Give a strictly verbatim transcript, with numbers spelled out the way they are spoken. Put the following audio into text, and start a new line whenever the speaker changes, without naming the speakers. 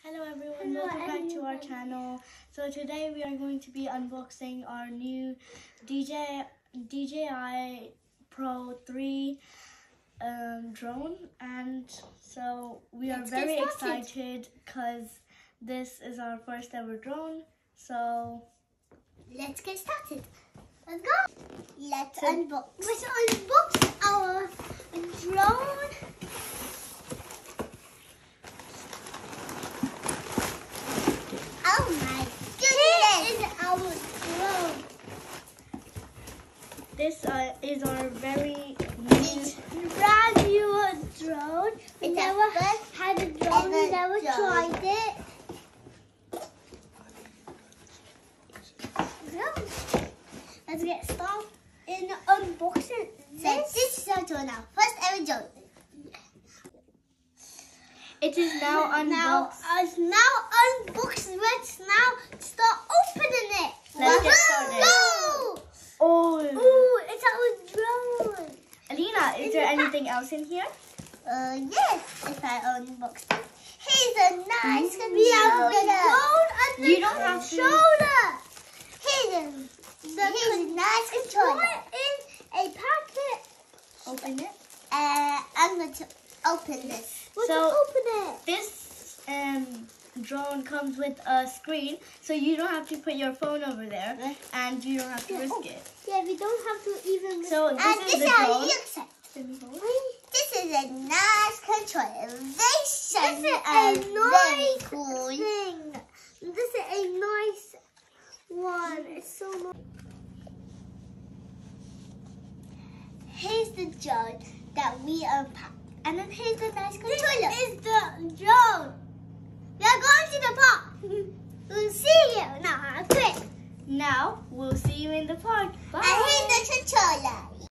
Hello everyone,
Hello
welcome back
everyone.
to our channel. So today we are going to be unboxing our new D J D J I Pro three um, drone, and so we are
Let's get
very
started.
excited because this is our first ever drone. So
Let's get started. Let's go. Let's
So-
unbox. Let's unbox our drone. Oh my goodness! Here is our drone.
this uh, is our very new.
Brand new drone. We
It's
never
our first
had a drone. We
ever
never
drone.
tried it. Let's get started in unboxing.
So
This
this is our drone now. First ever drone.
It is now
now,
unboxed.
uh, now unboxed. Let's now start opening it.
Let's get started.
Go!
Oh,
Ooh, it's our drone.
Alina, is there anything else in here?
Uh, yes. If I unbox it. Here's a nice
Ooh.
We have the
controller.
drone and the
You don't have to-
controller.
Here's a,
The
here's a
con-
nice
It's
controller.
put in a packet.
Open it.
Uh, I'm going to open this.
Let's
So-
open it.
This um, drone comes with a screen, so you don't have to put your phone over there, and you don't have to
Yeah,
risk
oh.
it.
Yeah, we don't have to even.
So
risk
this
And
is
this
the
is how
drone.
it looks like. This is a nice controller. Very shiny
This is a
and very
nice
cool.
thing. This is a nice one. It's so nice.
Here's the drone that we unpacked. And then here's the nice controller.
This is the drone. We are going to the park. We'll see you now. Quick.
Now we'll see you in the park. Bye.